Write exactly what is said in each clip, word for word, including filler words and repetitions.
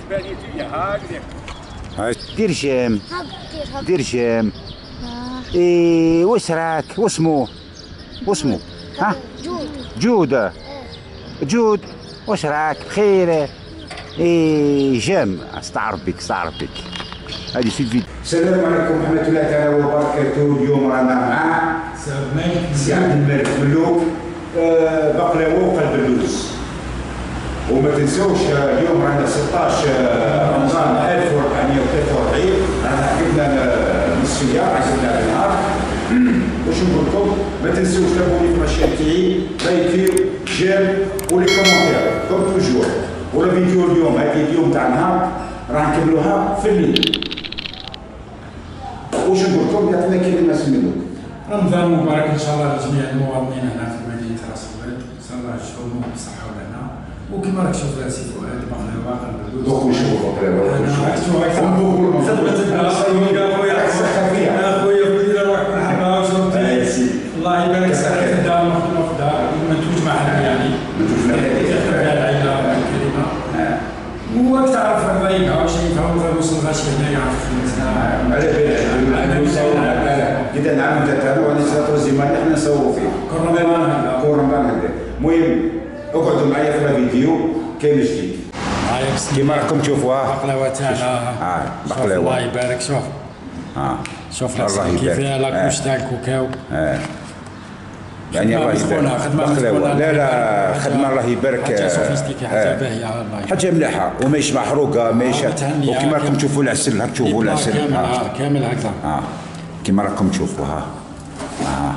دير جيم دير جيم. ايه واش راك واسمو واسمو ها جود جود واش راك بخير؟ ايه جيم استعرف بك استعرف بك. هذه في الفيديو. السلام عليكم ورحمة الله تعالى وبركاته. اليوم رانا مع سي عبد الملك ملوك بقلاوة وقلب اللوز. وما تنساوش اليوم رانا ستطاش رمضان ألف وأربعمائة وثلاثة وأربعين، رانا عقبنا نصفية عزلنا النهار. واش نقول لكم؟ ما تنساوش تابوني في المشان تاعي، لايكيو جيم ولي كومونتير كوم توجور. ولا فيديو اليوم هذه اليوم تاع النهار راح نكملوها في الليل. واش نقول لكم؟ يعطينا كلمة سي ملوك. رمضان مبارك ان شاء الله لجميع المواطنين هنا في مدينة راس البلد، ان شاء الله يشوفوا بالصحة والهنا. وكما راك تشوف سي فؤاد بقلاوة قلب اللوز. دوك نشوفوا بقلاوة. اخويا بدينا نروح مرحبا وشربتي. الله يبارك فيك خدام وخدمة في الدار منتوج محلي يعني. منتوج محلي. العائلة الكريمة. وراك تعرف الرايقة واش يفهموا في الوصول غاشي هنا يعرف خدمتنا. على بالك كدا نعم تاعنا وانا ساتو زيمان حنا نصوروا فيه. كل رمضان هكذا. كل رمضان هكذا. المهم اقعدوا معايا في الفيديو كاين جديد. كيما راكم تشوفوها بقلاوة تاعنا. اه بقلاوة. الله يبارك. شوف. اه شوف كيف فيها لاكوش تاع الكوكاو. اه يعني الله يبارك. بقلاوة لا لا خدمة الله يبارك. حاجة سوفيستيكي حاجة باهية الله يبارك. حاجة مليحة وماهيش محروقة ماهيش. وكيما راكم تشوفوا العسل راك تشوفوا العسل. كامل كامل هكذا. اه كيما راكم تشوفوها. اه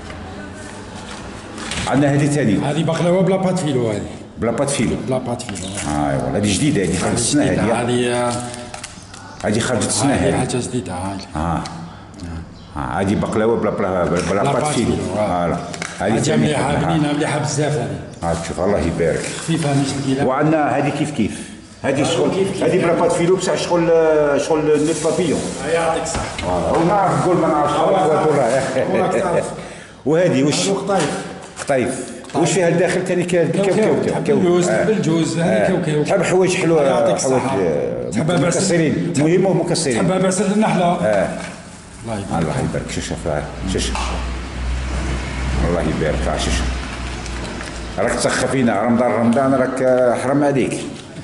عندنا هذه ثاني. هذه بقلاوة بلا بات فيلو هذه. بلا بات فيلو. بلا بات فيلو. اه ايوا هذه جديدة هذه خرجت السنة هذه. هذه هذه خرجت السنة هذه. حاجة جديدة هذه. اه هذه بقلاوة بلا بلا بلا بات فيلو. فوالا هذه مليحة بنينة مليحة بزاف هذه. ها تشوف الله يبارك. خفيفة مش ثقيلة. وعندنا هذه كيف كيف. هذه شغل هذه بلا بات فيلو بصح شغل شغل نيت بابيون. يعطيك الصحة. ونعرف نقول ما نعرفش والله. وهذه واش؟ قطايف. قطايف. واش فيها الداخل ثاني كاوكاو تحب اللوز تحب الجوز هذه كاوكاو. تحب حوايج حلوة حوايج مكسرين مهم مكسرين. تحبها بعسل النحلة. اه الله يبارك. الله يبارك. شوف شوف شوف الله يبارك. شوف راك تسخفينا رمضان رمضان راك حرام عليك.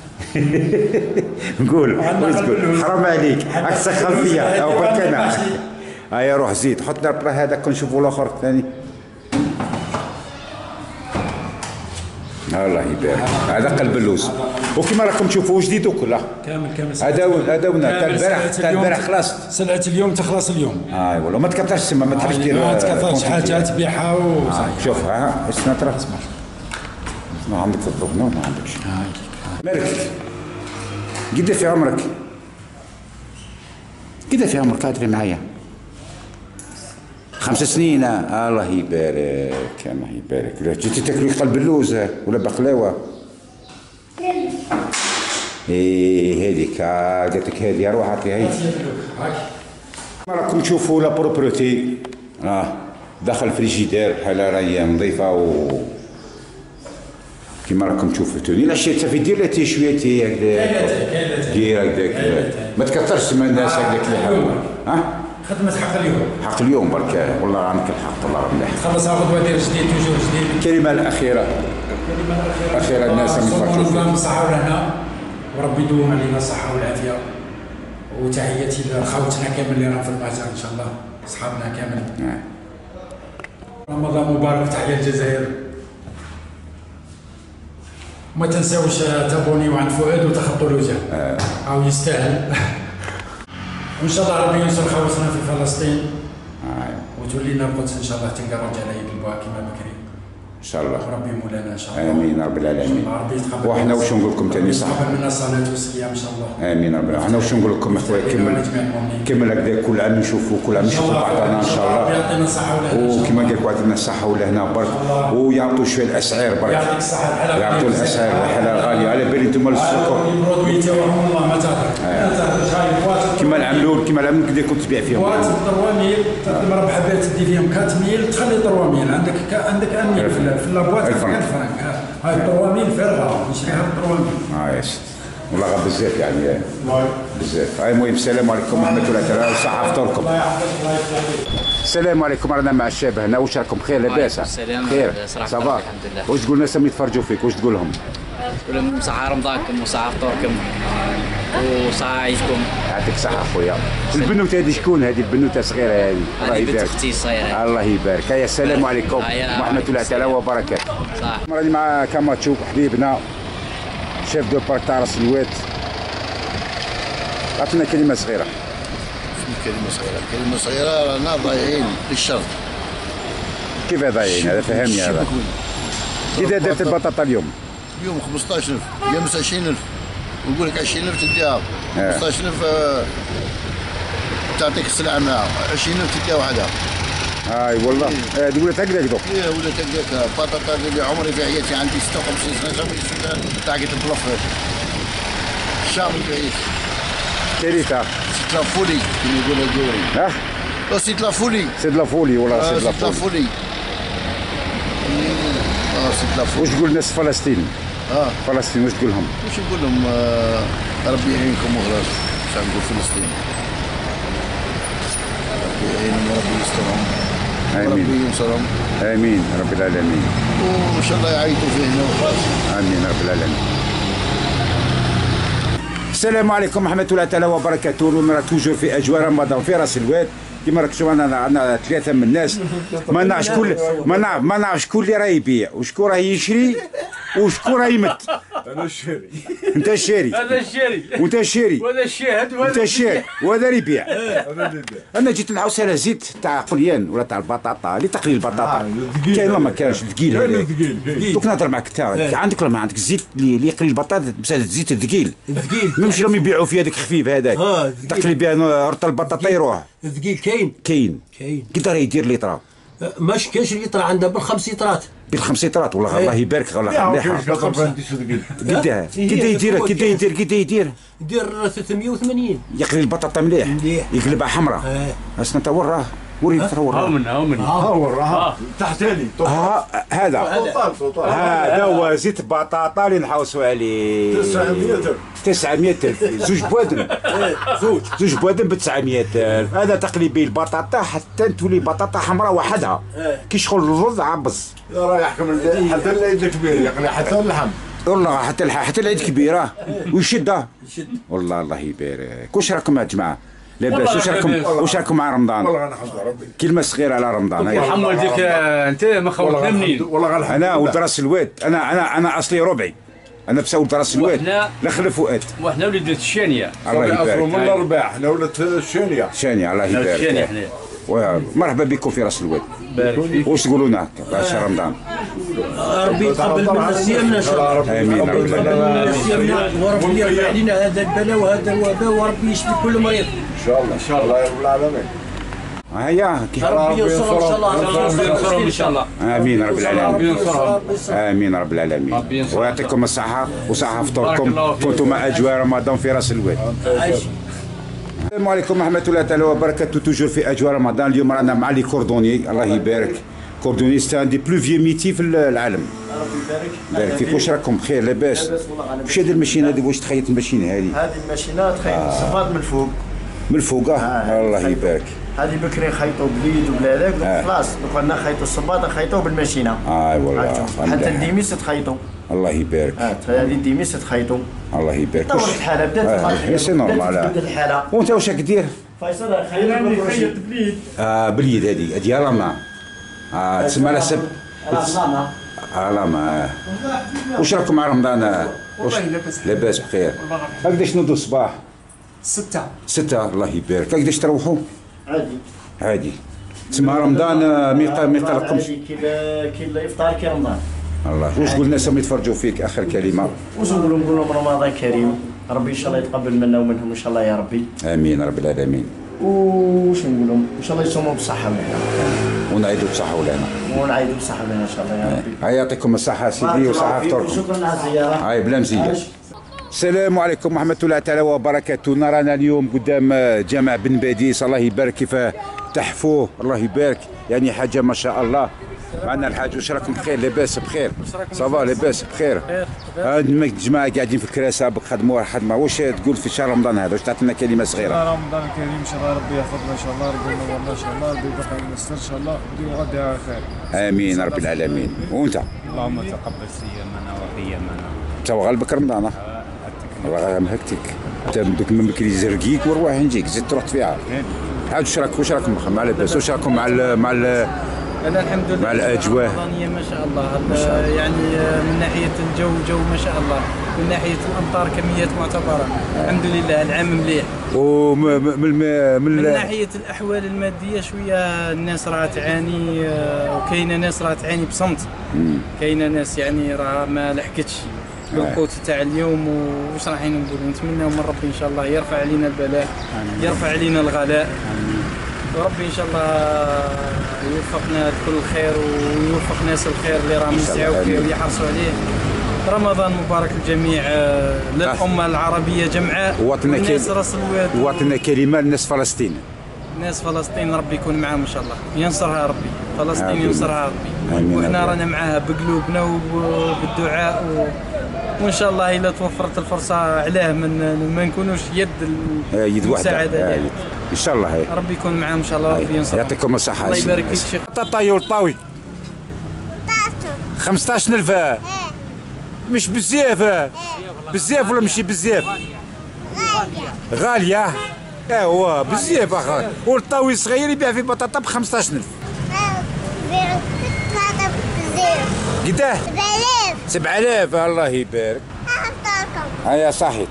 نقول واش تقول حرام عليك راك تسخف فيا او برك انا. هيا روح زيد حط لنا هذاك نشوفوا الاخر الثاني. الله يبارك. هذا قلب اللوز وكما راكم تشوفوا جديد وكله كامل كامل. هذا هذا ولنا تاع البارح تاع البارح خلاص. سلعة اليوم تخلص اليوم. اي والله ما تكثرش تما ما تحبش دير. ما تكثرش حاجه تبيعها وصافي. شوف ها اسمع ترى اسمع ما عندك الضوء ما عندكش. مالك قد في عمرك؟ قد في عمرك؟ هادري معايا. خمس سنين. الله يبارك الله يبارك. جيتي تاكلي قلب اللوز ولا بقلاوه؟ ايه هذيك قالت لك هذه روح عطيها هي. راكم تشوفوا لا بروبروتي اه داخل الفريجيدير بحال راهي نظيفه و كيما راكم تشوفوا توني العشيه تافي دير لها تي شويه تي هكذاك دير هكذاك ما تكثرش من الناس هكذاك اللي حاولوا. ها خدمة حق اليوم. حق اليوم برك والله عندك الحق الله مليح. خلص غدوة دير جديد توجور جديد. الكلمة الأخيرة. الكلمة الأخيرة. أخيرا الناس من فرحوا. الله بالصحة والهنا وربي يدوم علينا الصحة والعافية. وتحياتي لخوتنا كامل اللي راهم في المهجر إن شاء الله أصحابنا كامل. نعم. رمضان مبارك. تحية الجزائر. وما تنساوش تابونيو عند فؤاد وتخطوا الوجه. آه. أو يستاهل. وان شاء الله ربي ينصر خوتنا في فلسطين. آه. وتولي لنا القدس ان شاء الله تلقى رجاله يقلبوها كما بكري. ان شاء الله. ربي مولانا ان شاء الله. امين رب العالمين. ربي يتقبل. وحنا واش نقول لكم ثاني صح؟ يتقبل منا الصلاه والصيام ان شاء الله. امين رب العالمين. حنا واش نقول لكم اخويا كمل كمل هكذا كل عام نشوفوا كل عام نشوفوا بعضنا ان شاء الله. يعطينا الصحه والهنا. وكما قال لكم يعطينا الصحه والهنا برك ويعطوا شويه الاسعار برك. يعطيك الصحه الحلال. يعطوا الاسعار الحلال غاليه على بالي انتم السوق. البرودوي تاعهم والله ما تهضر. ما تهضرش هاي بواط. كما العملون كما العملون كذا كنت تبيع فيهم. بواط ثلاثة مية تقدم ربح حبات تدي فيهم أربعة مية تخلي ثلاثة مية عندك عندك أمية في اللابواط. هاي ثلاثة مية فارغة نشريها ب ثلاثة مية. اه يا سيدي والله غير بزاف يعني بزاف. هاي المهم السلام عليكم ورحمه الله تعالى وصحه فطوركم. السلام عليكم، رانا مع الشباب هنا، واش راكم بخير لاباس؟ خير صافا. واش تقول الناس اللي يتفرجوا فيك واش تقول لهم؟ تقول لهم صحة رمضانكم وصحة فطوركم وصحة عيشكم. يعطيك الصحة خويا. البنوته هذه شكون هذه البنوته صغيرة هذه؟ الله هذه بنت يبارك. اختي الصغيرة. الله يبارك. هيا السلام عليكم ورحمة الله تعالى وبركاته. صح. راني مع كاماتشو حبيبنا شيف دو بارك تاع راس الواد. عطينا كلمة صغيرة. كلمة صغيرة، كلمة صغيرة، رانا ضايعين للشر. كيف ضايعين؟ هذا فهمني هذا. كي درت البطاطا اليوم؟ اليوم خمسطاش ألف، يمس عشرين ألف، ونقول لك عشرين ألف تديها، خمسطاش ألف تعطيك السلعة معها، عشرين ألف تديها وحدها. هاي والله هذه ولات هكذاك دوك. ايه ولات هكذاك، البطاطا اللي عمري في حياتي عندي ستة وخمسين سنة جامي شفتها طاقت البلوف الشامي بعيد. كريتا. سيت لا فولي كما يقول الدوري. ها؟ لا سيت لا فولي. سيد لافولي والله آه سيد سيت لا لافولي. فولي. اه سيت لا فولي. واش تقول الناس فلسطين؟ اه فلسطين واش تقول لهم؟ واش نقول لهم؟ آه ربي يعينكم وخلاص، باش نقول فلسطين. ربي يعينهم وربي يسترهم. آمين. وربي ينصرهم. امين رب العالمين. وان شاء الله يعيطوا فينا وخلاص. امين رب العالمين. السلام عليكم ورحمة الله تعالى وبركاته. اليوم راه توجور في اجواء رمضان في راس الواد. كما راك تشوف عندنا عندنا ثلاثة من الناس، ما نعرف شكون ما نعرف ما نعرف شكون اللي راه يبيع وشكون راه يشري وشكون راه يمد. انا الشاري. انت الشاري. انا الشاري. وانت الشاري. وهذا الشاهد وهذا انت الشاري وهذا اللي يبيع. انا اللي يبيع. انا جيت نحوس على زيت تاع قليان ولا تاع البطاطا اللي تقلي البطاطا. كاين ولا ما كانش ثقيل هذا؟ دوك نهضر معك انت، عندك ولا ما عندك الزيت اللي اللي يقلي البطاطا بس الزيت الثقيل؟ الثقيل ماشي راهم يبيعوا فيه هذاك خفيف هذاك. اه تقلي بها رطل البطاطا يروح. الثقيل كاين كاين. كاين. كي دار يدير ليطرا؟ ماش كاينش اللي طلع عندنا بالخمس لترات. بالخمس لترات والله الله يبارك والله مليحه. قداه كي يدير كي يدير كي يدير يدير ثلاثمية وثمانين. يقلي البطاطا مليح مليح. يقلبها حمراء. اسنا انت وراه وريني ترى وراه. ها من ها من ها وراه تحتاني. ها هذا هذا هو زيت بطاطا اللي نحوسوا عليه. تسعمية ألف. تسعمية ألف زوج بوادم. زوج زوج بوادم ب تسعمية ألف. هذا تقلي به البطاطا حتى تولي بطاطا حمراء وحدها كي شغل الرز عبص. راه يحكم حتى العيد الكبير يقلي حتى اللحم. والله حتى حتى العيد كبيره ويشدها. والله الله يبارك. واش راكم يا جماعه؟ لاباس؟ واش راكم واش راكم مع رمضان؟ والله غنحمد ربي. كلمه صغيره على رمضان. هيا محمد ديك انت ما خوتنا منين؟ والله غنحمد. انا ولد راس الواد، انا انا انا اصلي ربعي. انا بس ولد راس الواد لا خلف فؤاد. وحنا وليدات الشانيه. الله يبارك. من الرباع حنا ولات الشانيه. شانيه الله يبارك. الشانيه حنا. مرحبا بكم في راس الواد. بارك فيك. واش تقولوا لنا بعد شهر رمضان؟ ربي يتقبل منا صيامنا ان شاء الله. امين رب العالمين. صيامنا وربي يرفع علينا هذا البلاء وهذا الوباء وربي يشفي كل مريض. ان شاء الله ان شاء الله يا رب العالمين. هيا ربي ينصرهم ان شاء الله. ربي ينصرهم ان شاء الله. امين رب العالمين. ربي ينصرهم. امين رب العالمين ويعطيكم الصحه وصحه فطوركم. كنتم مع اجواء رمضان في راس الواد. السلام عليكم ورحمه الله تعالى وبركاته. توجور في اجواء رمضان. اليوم رانا مع لي كوردوني الله يبارك. كوردوني سي ان دي بلو فيو ميتي في العالم. ربي يبارك. بارك فيك. واش راكم بخير لاباس؟ لاباس والله غنبارك. واش هذه الماشينه هذه واش تخيط الماشينه هذه؟ هذه الماشينه تخيط الصفاط من الفوق. من الفوق آه الله خيطوا. يبارك. هذه بكري نخيطوا باليد وبلا هذاك آه. خلاص دوك نخيطوا الصباط نخيطوا بالماشينه. اي والله حتى الديميس تخيطوا. الله يبارك. اه هذه الديميس تخيطوا. الله يبارك. طورت الحاله بدات سي نورمال. بدات الحاله. وانت واش راك دير؟ فيصل خيط باليد. آه باليد هذه هذه لاما. اه تسمى لها سب. لاما. اه لاما. واش راكم مع رمضان؟ واش لاباس بخير؟ هكذاش نوضوا الصباح؟ ستة. ستة الله يبارك. هكذاش تروحوا؟ عادي. عادي. تسمى رمضان ما ما يقلقكمش. كي كي الافطار كي رمضان. الله. واش تقول الناس اللي يتفرجوا فيك اخر كلمه؟ واش نقولوا نقول لهم رمضان كريم. ربي ان شاء الله يتقبل منا ومنهم ان شاء الله يا ربي. امين رب العالمين. وش نقول لهم ان شاء الله يصوموا بصحه ولهنا. ونعيدوا بصحه ولهنا. ونعيدوا بصحه ولهنا ان شاء الله يا ربي. هيا يعطيكم الصحه سيدي وصحه فطوركم. شكرا على الزياره. هاي بلا مزيه. السلام عليكم ورحمة الله تعالى وبركاته. نرانا اليوم قدام جامع بن باديس الله يبارك كيف تحفوه الله يبارك يعني حاجة ما شاء الله. معنا الحاج، واش راكم بخير؟ لاباس بخير؟ صافا لاباس بخير؟ هاد الجماعه قاعدين في الكراسه خدموا خدمه، واش تقول في شهر رمضان هذا؟ واش تعطينا كلمه صغيره؟ رمضان الكريم ان شاء الله، ربي يحفظنا ان شاء الله، ربي ينورنا ان شاء الله، ربي يبقى يستر ان شاء الله، وديروا غدا على خير. امين رب العالمين. وانت؟ اللهم تقبل صيامنا وقيامنا. انت غالبك رمضان؟ الله مهكتك انت دوك من بكري زرقيك ورواح نجيك زيد تروح فيها. عاد واش راك واش راكم مع لاباس؟ واش راكم مع ال مع ال انا الحمد لله مع الاجواء الرمضانيه ما شاء الله، يعني من ناحيه الجو جو ما شاء الله، من ناحيه الامطار كميات معتبره الحمد لله، العام مليح. ومن من من ناحيه الاحوال الماديه شويه الناس راه تعاني، وكاينه ناس راه تعاني بصمت، كاينه ناس يعني راه ما لحقتش بالقوت تاع اليوم. واش رايحين نقولوا؟ نتمناو من ربي ان شاء الله يرفع علينا البلاء، يرفع علينا الغلاء، وربي ان شاء الله يوفقنا لكل خير، ويوفق ناس الخير اللي راهم يسعوا فيه ويحرصوا عليه. رمضان مبارك للجميع، للامه العربيه جمعاء، والناس راس الواد، وعطينا كلمه لناس فلسطين. ناس فلسطين ربي يكون معاهم ان شاء الله، ينصرها ربي، فلسطين ينصرها ربي، وحنا رانا معاها بقلوبنا وبالدعاء و... وان شاء الله الا توفرت الفرصه علاه من ما نكونوش يد المساعده ان شاء الله. هي. ربي يكون معاهم ان شاء الله، ربي ينصرهم. يعطيكم الصحه. الله يبارك فيك شيخ. طاطاي والطاوي خمسطاش ألف مش بزاف، بزاف ولا ماشي بزاف؟ غاليه ايوا بزاف اخر. والطاوي صغير يبيع في بطاطا ب خمسطاش ألف. قداه؟ سبعة آلاف. الله يبارك. هيا صحيت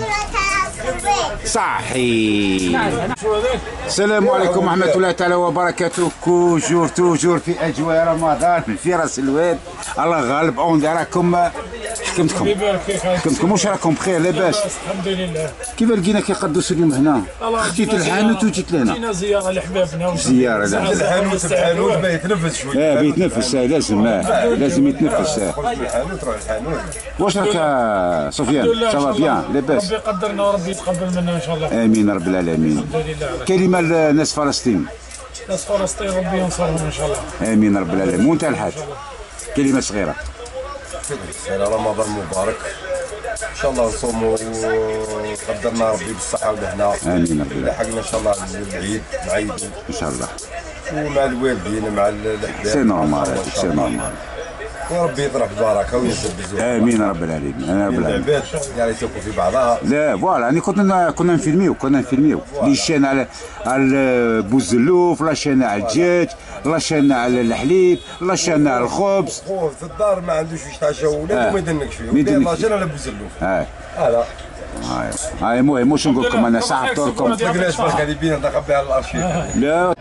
صحي. السلام عليكم ورحمة الله تعالى وبركاته. توجور توجور في أجواء رمضان في راس الواد. الله غالب. عون راكم حكمتكم حكمتكم واش راكم بخير لاباس؟ الحمد لله. كيف لقينا كيقدسوا اليوم هنا؟ خديت الحانوت وجيت لهنا. جينا زيارة لحبابنا. زيارة لا. الحانوت الحانوت باه يتنفس شوية. اه بيتنفس لازم اه لازم يتنفس. خرج من الحانوت روح الحانوت. واش راك سفيان؟ سافا بيان لاباس؟ ربي يقدرنا وربي يتقبل منا ان شاء الله. امين رب العالمين. الحمد لله. كلمة لناس فلسطين. ناس فلسطين ربي ينصرهم ان شاء الله. امين رب العالمين. وانت الحاج كلمة صغيرة. رمضان مبارك ان شاء الله نصوموا وقدرنا ربي بالصحه والهنا. امين رب العالمين. لحقنا ان شاء الله العيد نعيدوا ان شاء الله ومع الوالدين مع الاحباب. سي نورمال سي نورمال. وربي يطرح البركه وينزل بزاف. امين رب العالمين. انا رب العالمين. العباد يعني يتوقفوا في بعضها. لا فوالا يعني كنا كنا نفيلميو كنا نفيلميو لي شان على على بوزلوف، لا شان على الدجاج، لا شان على الحليب، لا شان على الخبز. خوف في الدار ما عندوش واش يتعشى ولاد وما يدنكش فيه. لا شان على بوزلوف. اه هذا هاي هاي المهم واش نقول لكم انا صعبت لكم. ما تلقناش برك هذه بينا نتقبل على الارشيف. لا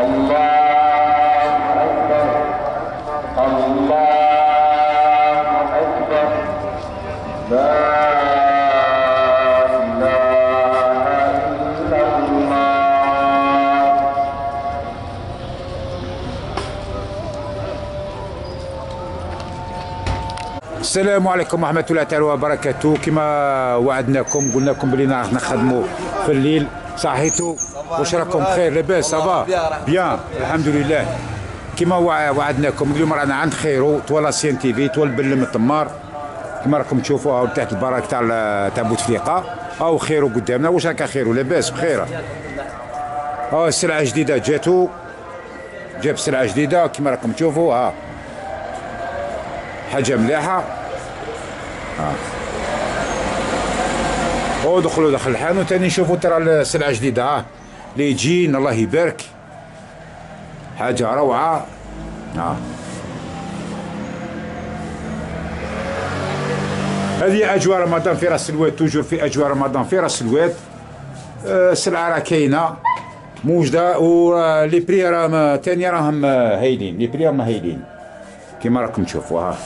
السلام عليكم ورحمة الله تعالى وبركاته. كما وعدناكم قلنا لكم بلي راح نخدموا في الليل. صحيتوا واش راكم بخير لاباس؟ صافا بيان الحمد لله. كما وعدناكم اليوم رانا عند خيرو طوال سين تي في طوال بلم التمار. كما راكم تشوفوا تحت البراك تاع تاع بوتفليقه او خيرو قدامنا. واش راك خيرو لاباس بخير؟ ها السلعه جديده جاتو، جاب سلعه جديده كما راكم تشوفوا. ها حاجه مليحه. ها ودخلوا داخل الحانوت ثاني نشوفوا ترى السلعه جديده. ها اللي يجين الله يبارك حاجه روعه. ها هذه اجواء رمضان في راس الواد. توجور في اجواء رمضان في راس الواد. السلعه راه كاينه موجده ولي بري راهم ثاني راهم هايلين. لي بري راهم هايلين كما راكم تشوفوا. ها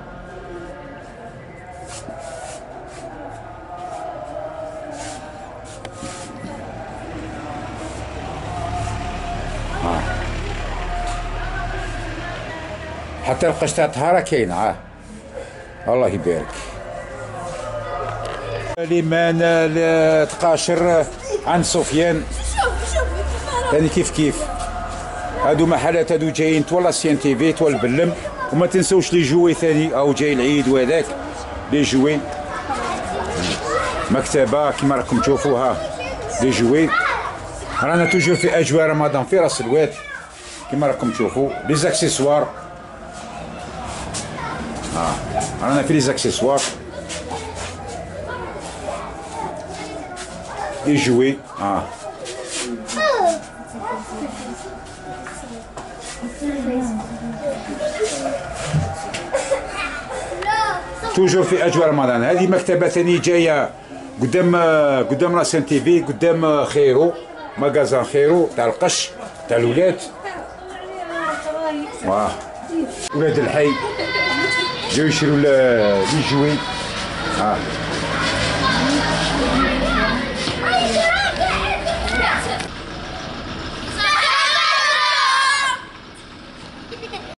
حتى القشطه طهاره كاينه. ها الله يبارك. ليمان تقاشر عن سفيان ثاني كيف كيف. هادو محلات هادو جايين توا لاسيان تيفي توا البلم. وما تنسوش لي جوي ثاني او جاي العيد وهذاك لي جوي. مكتبه كيما راكم تشوفوها لي جوي. رانا توجور في اجواء رمضان في راس الواد كيما راكم تشوفوا لي زاكسيسوار. اه رانا في لي زاكسيسوار لي جوي. اه توجور في اجواء رمضان. هذه مكتبه ثاني جايه قدام قدام لاسين تيفي قدام خيرو ماغازان خيرو تاع القش تاع الولاد. واه ولاد الحي جاو يشرو لي جوي. اه